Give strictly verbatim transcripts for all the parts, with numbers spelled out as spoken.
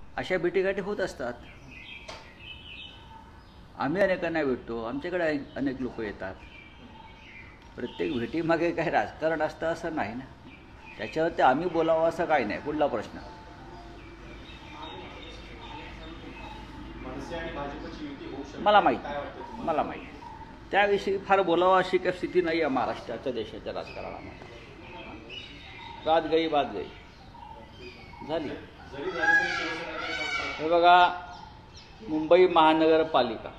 अशा भेटीगाठी होत असतात. आम्ही अनेकांना भेटतो, आमच्याकडे अनेक लोक येतात. प्रत्येक भेटीमागे काही राजकारण असतं असं नाही ना. त्याच्यावरती आम्ही बोलावं असं काही नाही. पुढला प्रश्न. मला माहीत मला माहीत त्याविषयी फार बोलावं अशी काही स्थिती नाही आहे महाराष्ट्राच्या देशाच्या राजकारणामध्ये. बात गई बात गई झाली. हे बघा, मुंबई महानगरपालिका,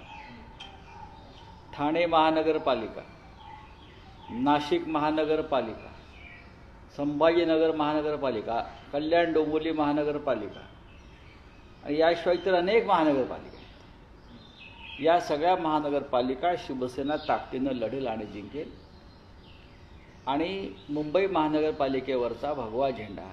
ठाणे महानगरपालिका, नाशिक महानगरपालिका, संभाजीनगर महानगरपालिका, कल्याण डोंबिवली महानगरपालिका आणि याशिवाय इतर अनेक महानगरपालिका. या सगळ्या महानगरपालिका शिवसेना ताकदीनं लढेल आणि जिंकेल. आणि मुंबई महानगरपालिकेवरचा भगवा झेंडा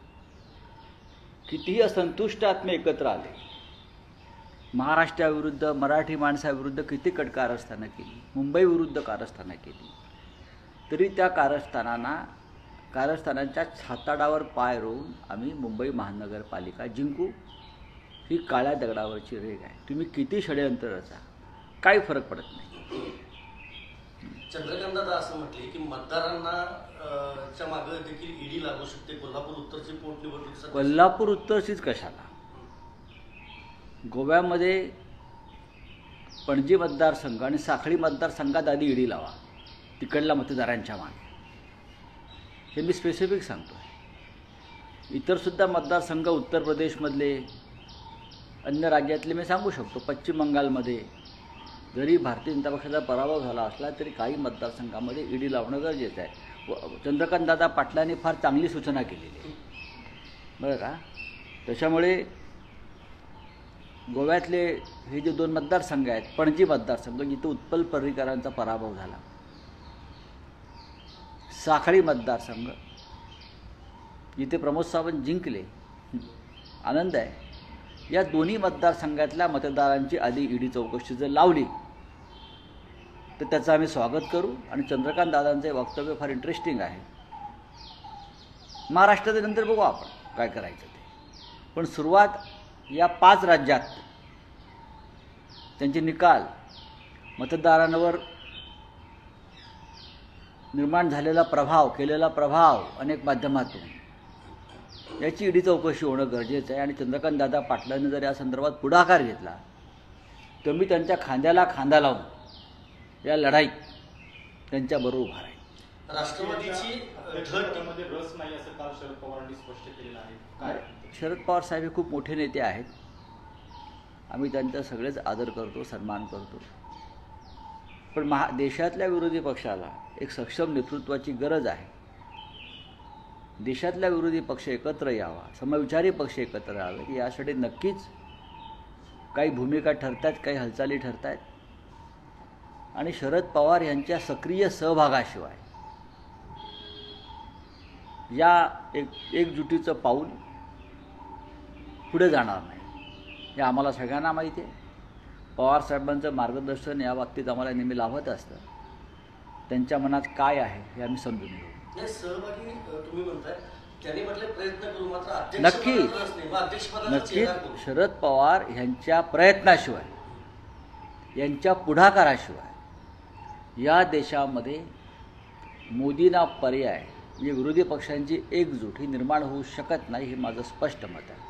कितीही असंतुष्ट आत्मे एकत्र आले, महाराष्ट्राविरुद्ध, मराठी माणसाविरुद्ध किती कट कारस्थानं केली, मुंबईविरुद्ध कारस्थानं केली, तरी त्या कारस्थानांना कारस्थानांच्या छाताडावर पाय रोवून आम्ही मुंबई महानगरपालिका जिंकू. ही काळ्या दगडावरची रेघ आहे. तुम्ही किती षडयंत्र रचा, काही फरक पडत नाही. चंद्रकांत दादा असं म्हटले की मतदारांना च्या मागे देखील ईडी लागू शकते. कोल्हापूर उत्तरची पोटनिवडणूक, कोल्हापूर उत्तरचीच कशाला, गोव्यामध्ये पणजी मतदारसंघ आणि साखळी मतदारसंघात आधी ईडी लावा तिकडल्या मतदारांच्या मागे. हे मी स्पेसिफिक सांगतो. इतरसुद्धा मतदारसंघ उत्तर प्रदेशमधले, अन्य राज्यातले मी सांगू शकतो. पश्चिम बंगालमध्ये जरी भारतीय जनता पक्षाचा पराभव झाला असला तरी काही मतदारसंघामध्ये ईडी लावणं गरजेचं आहे. चंद्रकांत दादा पाटलांनी फार चांगली सूचना केलेली आहे बरं का. त्याच्यामुळे गोव्यातले हे जे दोन मतदारसंघ आहेत, पणजी मतदारसंघ जिथे उत्पल पर्रीकरांचा पराभव झाला, साखळी मतदारसंघ जिथे प्रमोद सावंत जिंकले, आनंद आहे. या दोन्ही मतदारसंघातल्या मतदारांची आधी ईडी चौकशी जर लावली तर त्याचं आम्ही स्वागत करू. आणि चंद्रकांत दादांचे वक्तव्य फार इंटरेस्टिंग आहे. महाराष्ट्राच्या नंतर बघू आपण काय करायचं ते. पण सुरुवात या पाच राज्यात त्यांचे निकाल, मतदारांवर निर्माण झालेला प्रभाव, केलेला प्रभाव अनेक माध्यमातून, याची ईडी चौकशी होणं गरजेचं आहे. आणि चंद्रकांत दादा पाटलांनी जर या संदर्भात पुढाकार घेतला तर मी त्यांच्या खांद्याला खांदा लावून या लढाईत त्यांच्याबरोबर उभा राहील. राष्ट्रवादीची रस नाही असं काल शरद पवारांनी स्पष्ट केलेलं आहे. शरद पवार साहेब हे खूप मोठे नेते आहेत. आम्ही त्यांचा सगळेच आदर करतो, सन्मान करतो. पण महा देशातल्या विरोधी पक्षाला एक सक्षम नेतृत्वाची गरज आहे. देशातल्या विरोधी पक्ष एकत्र यावा, समविचारी पक्ष एकत्र यावे, यासाठी नक्कीच काही भूमिका ठरत आहेत, काही हालचाली ठरत आहेत. आणि शरद पवार यांच्या सक्रिय सहभागाशिवाय या एक एकजुटीचं पाऊल पुढे जाणार नाही, हे आम्हाला सगळ्यांना माहिती आहे. पवारसाहेबांचं मार्गदर्शन या बाबतीत आम्हाला नेहमी लाभत असतं. त्यांच्या मनात काय आहे हे आम्ही समजून घेऊ. सहभागी तुम्ही म्हणताय, त्यांनी म्हटले प्रयत्न करू, मात्र नक्की नक्की शरद पवार यांच्या प्रयत्नाशिवाय, यांच्या पुढाकाराशिवाय या देशामध्ये मोदींना पर्याय म्हणजे विरोधी पक्षांची एकजूट ही निर्माण होऊ शकत नाही, हे माझं स्पष्ट मत आहे.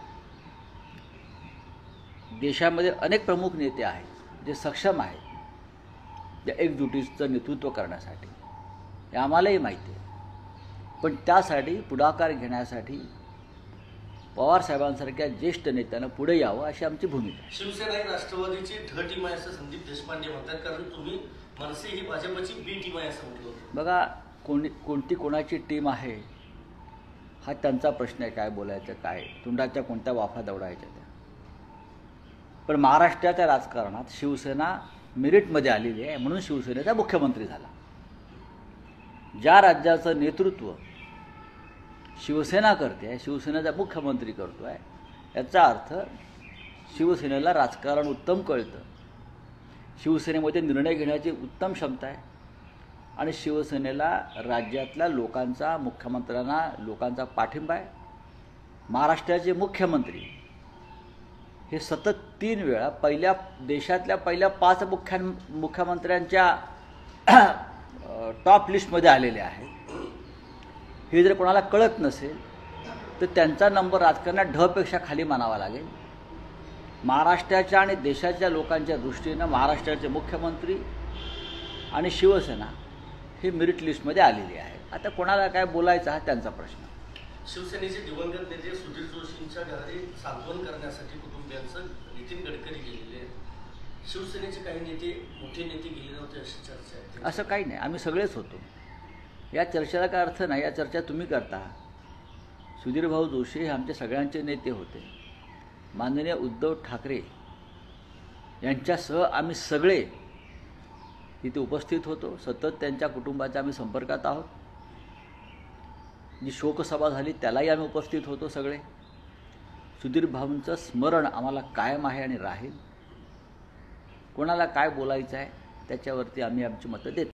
देशामध्ये अनेक प्रमुख नेते आहेत जे सक्षम आहेत त्या एकजुटीचं नेतृत्व करण्यासाठी, हे आम्हालाही माहिती आहे. पण त्यासाठी पुढाकार घेण्यासाठी पवारसाहेबांसारख्या ज्येष्ठ नेत्यानं पुढे यावं अशी आमची भूमिका आहे. शिवसेना ही राष्ट्रवादीची ढ टीम आहे असं संदीप देशपांडे म्हणतात, कारण तुम्ही मनसे ही भाजपची बी टीम आहे असं म्हटलं होतं. बघा, कोणी कोणती कोणाची टीम आहे हा त्यांचा प्रश्न आहे. काय बोलायचं, काय तोंडाच्या कोणत्या वाफा दवडायच्या त्या. पण महाराष्ट्राच्या राजकारणात शिवसेना मेरिटमध्ये आलेली आहे म्हणून शिवसेनेचा मुख्यमंत्री झाला. ज्या राज्याचं नेतृत्व शिवसेना करते आहे, शिवसेनेचा मुख्यमंत्री करतो आहे, याचा अर्थ शिवसेनेला राजकारण उत्तम कळतं, शिवसेनेमध्ये निर्णय घेण्याची उत्तम क्षमता आहे आणि शिवसेनेला राज्यातल्या लोकांचा, मुख्यमंत्र्यांना लोकांचा पाठिंबा आहे. महाराष्ट्राचे मुख्यमंत्री हे सतत तीन वेळा पहिल्या देशातल्या पहिल्या पाच मुख्या मुख्यमंत्र्यांच्या टॉप लिस्टमध्ये आलेले आहेत. हे जर कोणाला कळत नसेल तर त्यांचा नंबर राजकारणात ढपेक्षा खाली मानावा लागेल. महाराष्ट्राच्या आणि देशाच्या लोकांच्या दृष्टीनं महाराष्ट्राचे मुख्यमंत्री आणि शिवसेना ही मेरिट लिस्टमध्ये आलेली आहे. आता कोणाला काय बोलायचं हा त्यांचा प्रश्न. शिवसेनेचे दिवंगत नेते सुधीर जोशींच्या घरी सांत्वन करण्यासाठी कुटुंबियांचं नितीन गडकरी गेलेले आहेत. शिवसेनेचे काही नेते मोठे नेते गेले नव्हते अशी चर्चा आहे. असं काही नाही, आम्ही सगळेच होतो. या चर्चेला काय अर्थ नाही. या चर्चा तुम्ही करता. सुधीर भाऊ जोशी हे आमचे सगळ्यांचे नेते होते. माननीय उद्धव ठाकरे यांच्यासह आम्ही सगळे तिथे उपस्थित होतो. सतत त्यांच्या कुटुंबाच्या आम्ही संपर्कात आहोत. जी शोकसभा झाली त्यालाही आम्ही उपस्थित होतो सगळे. सुधीर भाऊंचं स्मरण आम्हाला कायम आहे आणि राहील. कोणाला काय बोलायचं आहे त्याच्यावरती आम्ही आमची मतं देतो.